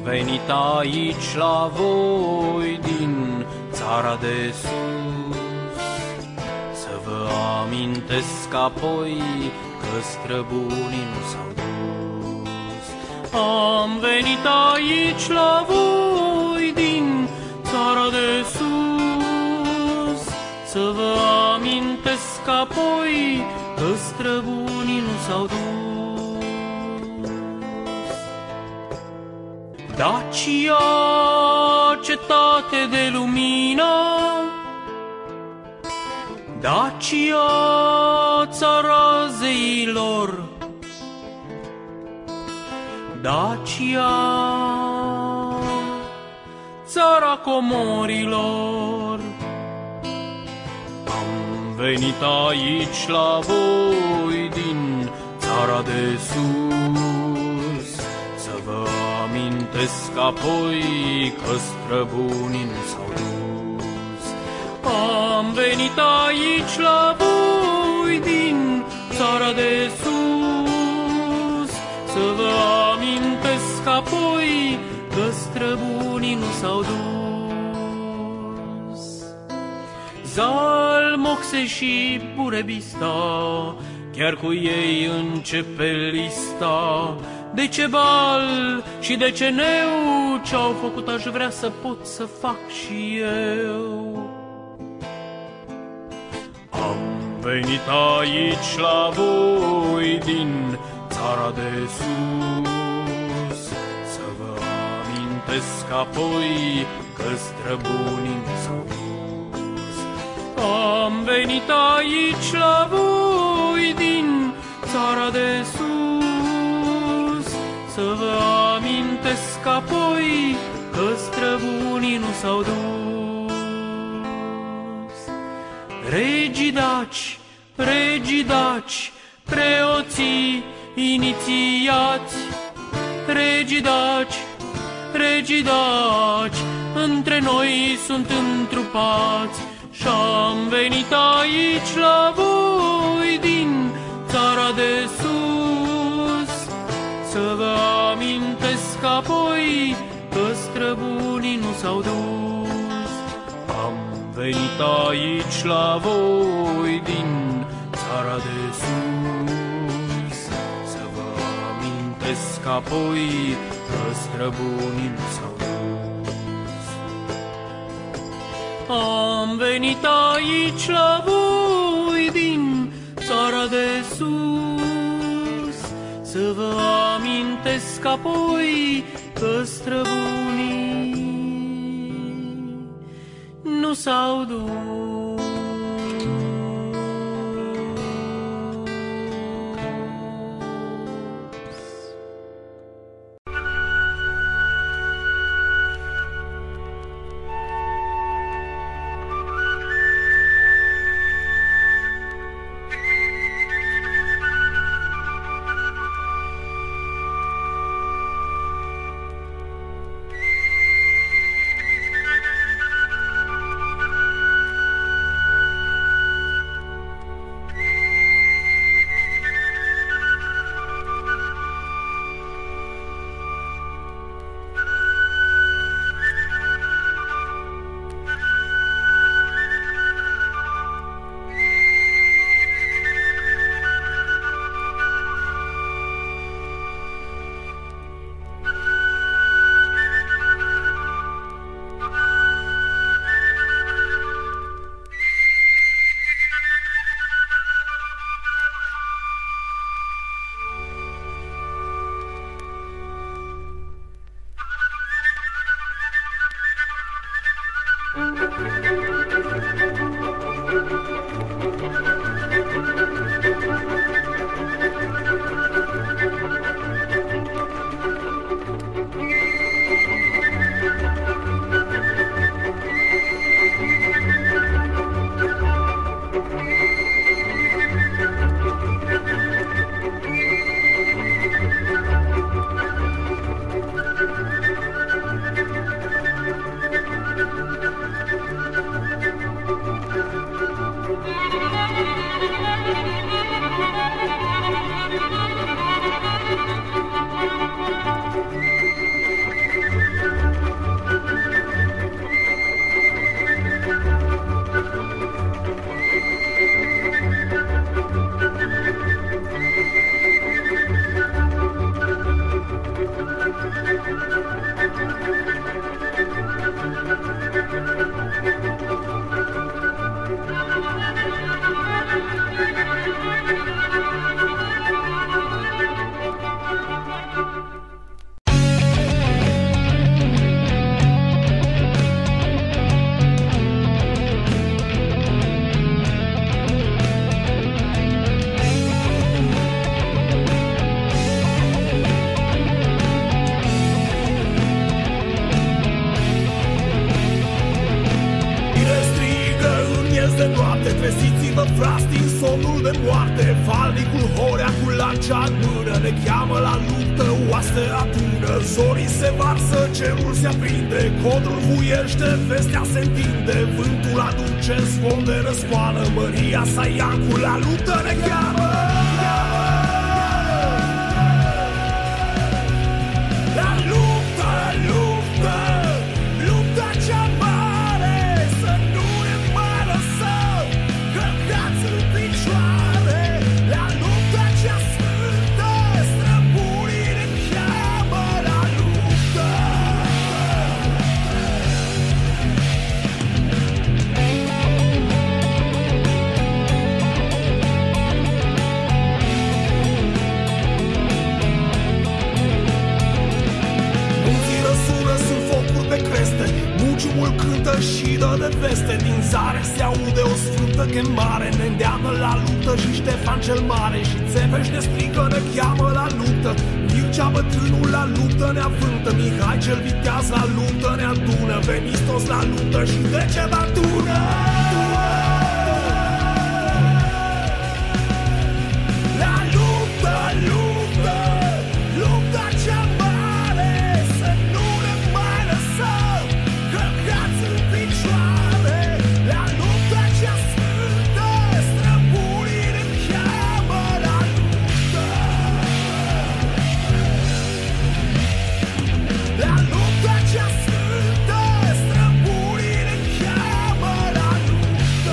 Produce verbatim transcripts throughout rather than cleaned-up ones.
venit aici la voi din țara de sus, să vă amintesc apoi că străbunii nu s-au dus. Am venit aici la voi din țara de sus, să vă amintesc apoi că străbunii nu s-au dus. Dacia, cetate de lumină, Dacia, țara zeilor, Dacia, țara comorilor. Am venit aici la voi din țara de sus, să vă amintesc apoi că străbunii nu s-au dus. Am venit aici la voi din țara de sus, să vă amintesc apoi că străbunii nu s-au dus. Zalmoxe și Burebista, chiar cu ei începe lista. De ce bal și de ce neu, ce-au făcut aș vrea să pot să fac și eu. Am venit aici la voi din țara de sus, să vă amintesc apoi că străbunii nu s-au dus. Am venit aici la voi din țara de sus, să vă amintesc apoi că străbunii nu s-au dus. Regii daci, regii daci, preoții inițiați, regii daci, regii daci, între noi sunt întrupați. Și-am venit aici la voi din țara de sus, să vă amintesc apoi că străbunii nu s-au dus. Am venit aici la voi din țara de sus, să vă amintesc apoi că străbunii nu s-au dus. Am venit aici la voi din țara de sus, să vă amintesc apoi că străbunii nu s-au dus. scoală frați din somnul de moarte. Falnicul Horea cu lancea în mână ne cheamă la luptă, oaste adună. Zorii se varsă, cerul se aprinde, codrul vuiește, vestea se întinde. Vântul aduce zvon de răscoală, Maria Saiancu la luptă ne cheamă. La luptă, luptă, lupta cea mare, să nu ne mai lăsăm călcați în picioare. La lupta cea sfântă, străbunii ne cheamă la luptă. Munții răsună, sunt focuri pe creste, muciumul cântă și dă de veste. Din zare se aude o sfântă chemare, ne îndeamnă la luptă și Ștefan cel Mare. Și Țepeș ne strigă, ne cheamă la luptă, Mircea bătrânul la luptă ne avântă, Mihai cel viteaz la luptă ne adună, veniți toți la luptă și Decebal tună. La luptă, luptă, lupta cea mare, să nu ne mai lăsăm călcați în picioare. La lupta cea sfântă, străbunii ne cheamă la luptă. La lupta cea sfântă, străbunii ne cheamă la luptă.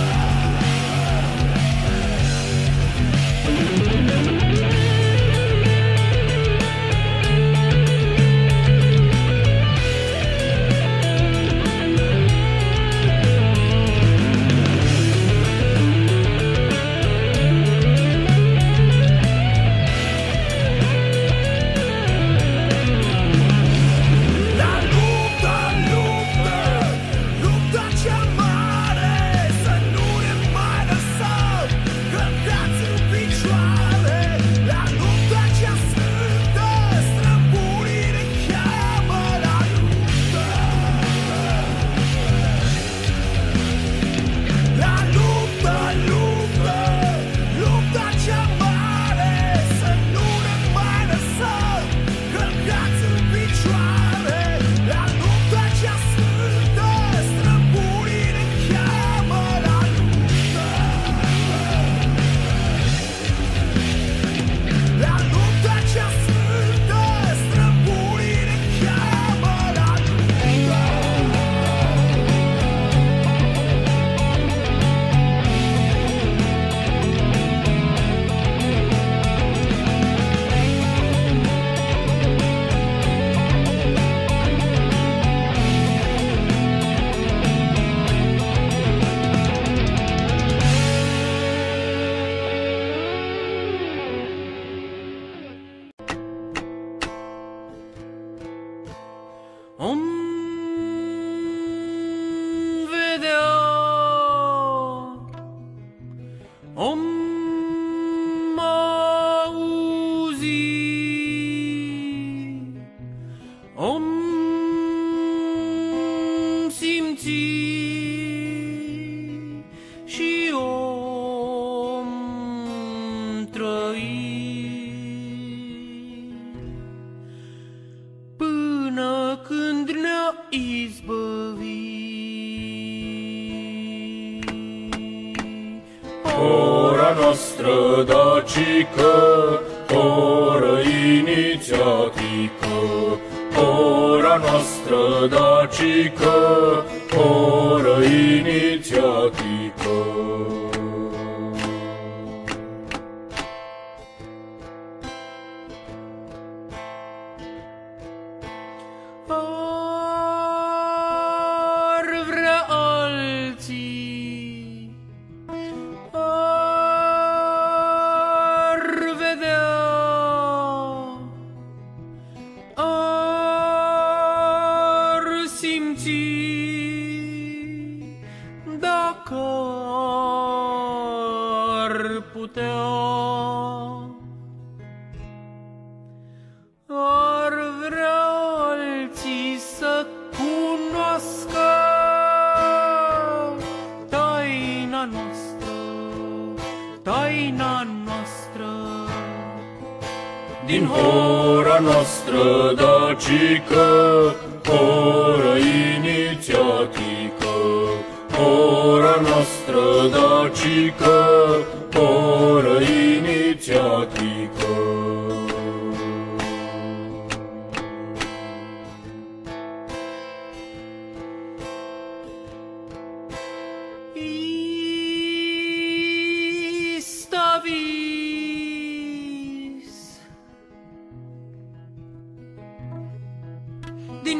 La luptă, luptă, lupta cea mare, să nu ne mai lăsăm călcați în picioare. La lupta cea sfântă, străbunii ne cheamă la luptă. La luptă, luptă, lupta cea mare, să nu ne mai lăsăm călcați în picioare. La lupta cea sfântă, străbunii ne cheamă la luptă. La lupta cea sfântă, străbunii ne cheamă la luptă. Om vedea, om auzi, om simți și om trăi. Până când ne-a izbăvit. Ora noastră dacică, oră inițiatică, ora noastră dacică, oră inițiatică. Ar vrea alții, ar vedea, ar simți, dacă ar putea. Ar vrea alții să cunoască taina noastră, din hora noastră dacică, hora inițiatică, hora noastră dacică, hora inițiatică. Din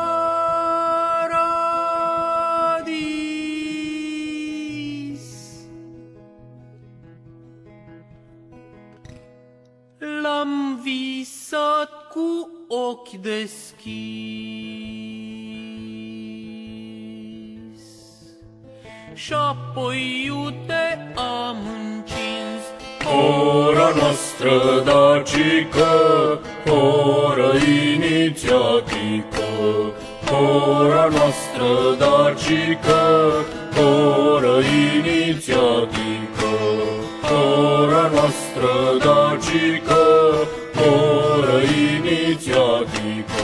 paradis l-am visat cu ochi deschis și-apoi iute am încins hora noastră dacică, hora inițiatică, hora noastră dacică, hora inițiatică, hora noastră dacică, hora inițiatică.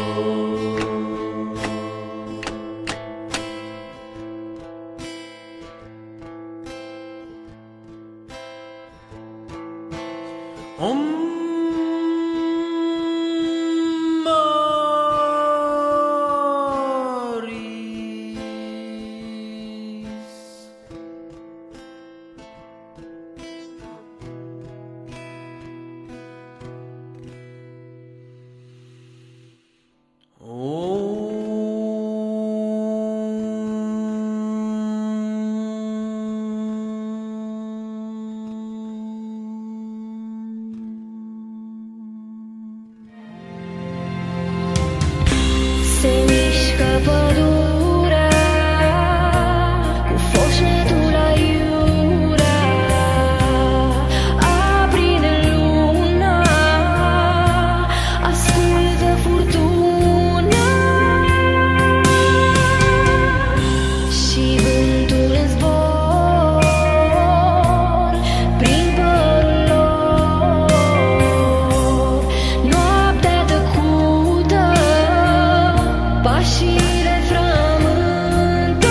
Om Maris Se mișcă pădurea cu foșnetul aiurea, aprinde luna, ascultă furtuna și vântul în zbor prin părul lor. Noaptea tăcută, pașile frământă,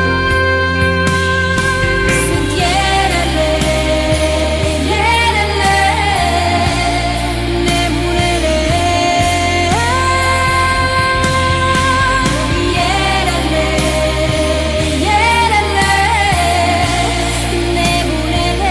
sunt ielele, ielele, nebunele, ielele, ielele, nebunele.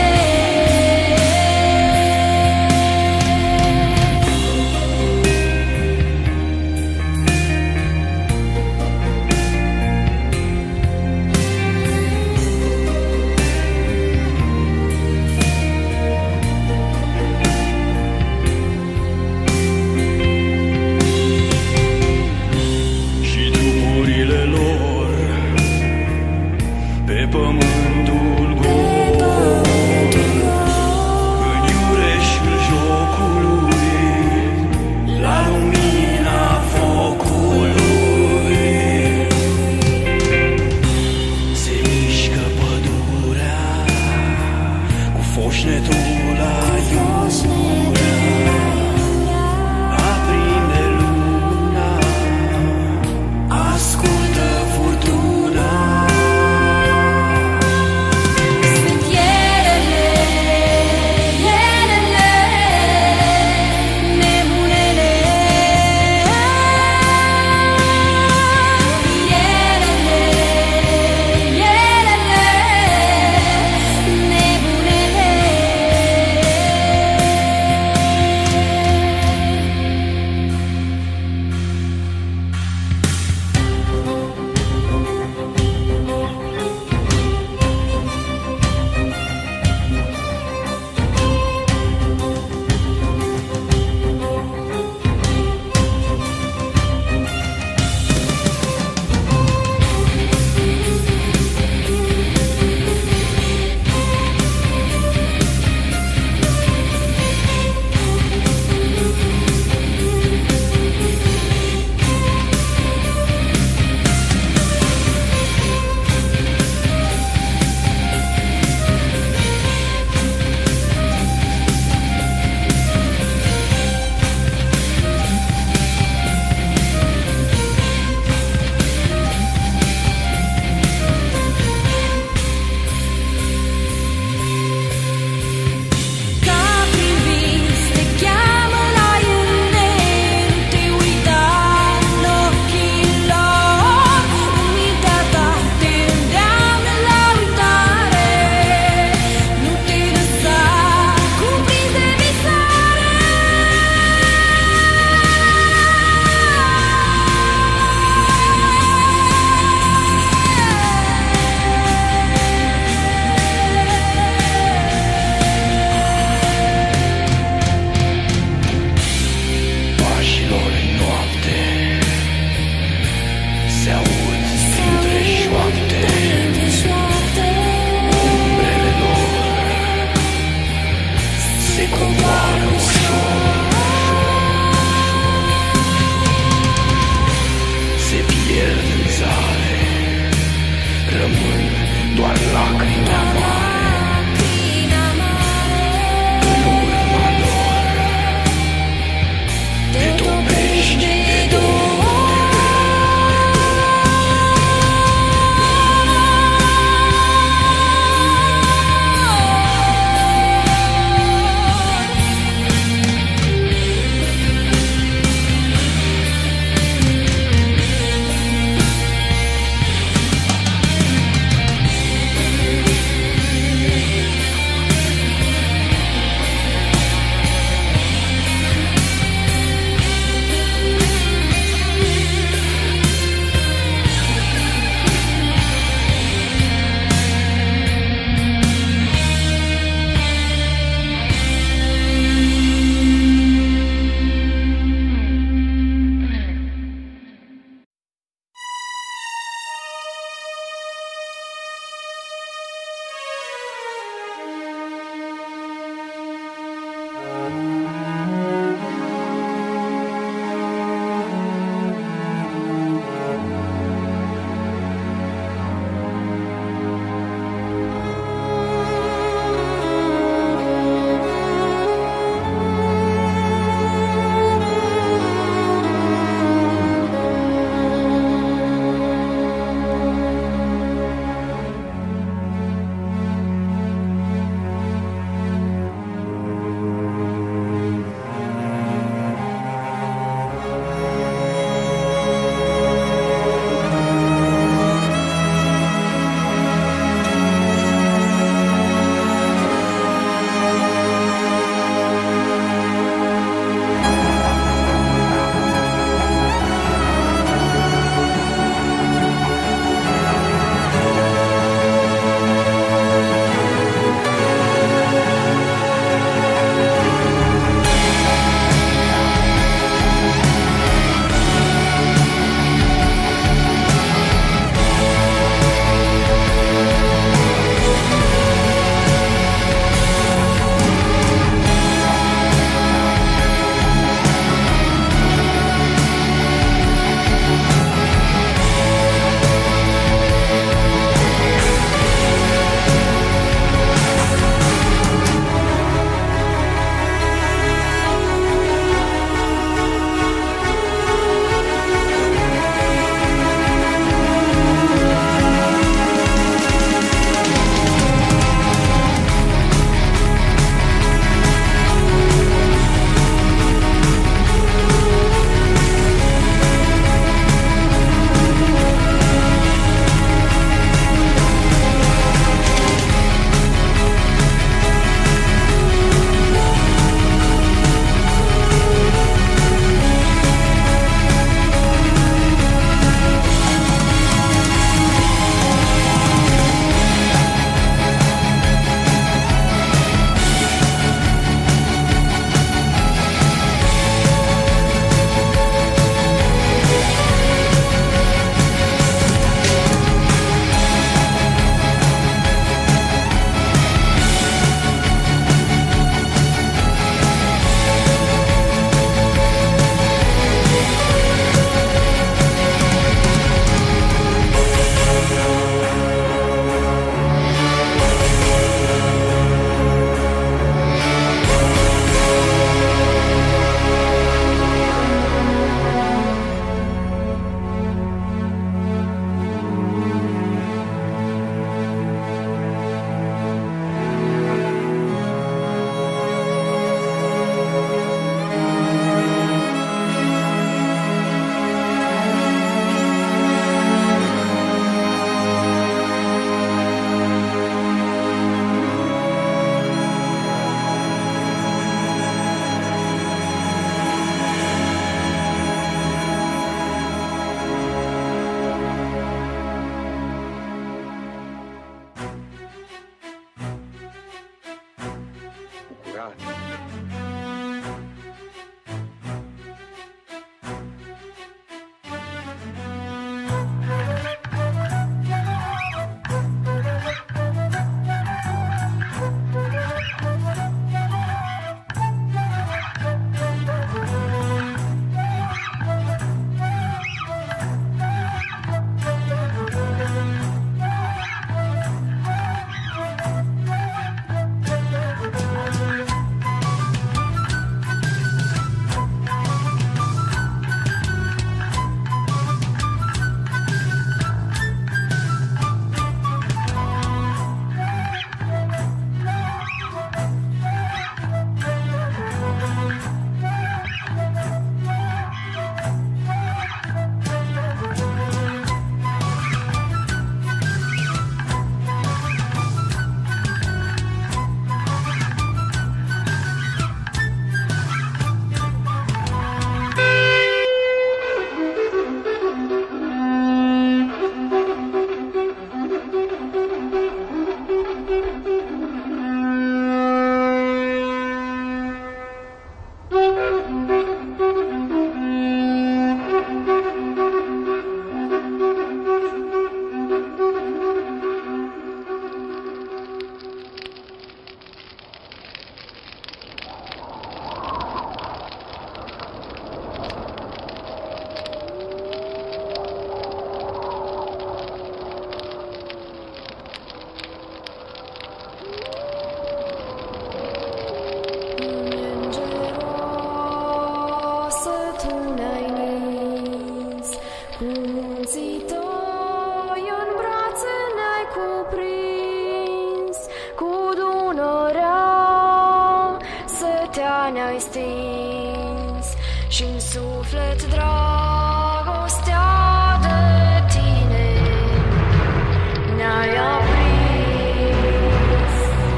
suflet dragostea de tine ne-ai aprins.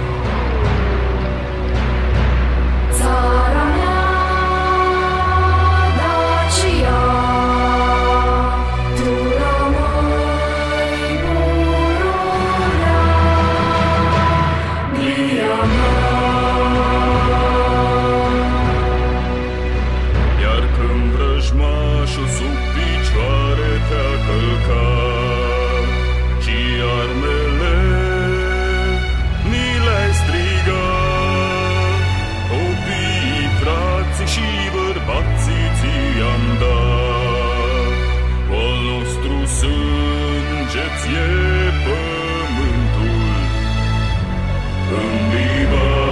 Țara mea, Dacia, tu rămâi pururea mia mea. Iar când vrăjmașul sub picioare te-a călcat și armele ni le-ai strigat, copiii, frații și bărbații ți-am dat. Cu-al nostru sânge ție pământul îmbibat.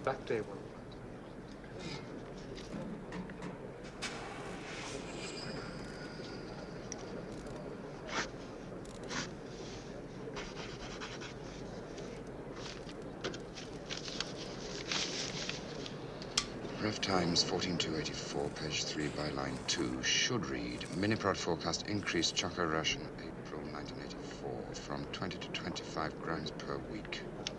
Back day one. Rough Times fourteen two eighty-four, page three by line two, should read Miniprod forecast increased choco ration April nineteen eighty-four from twenty to twenty-five grams per week.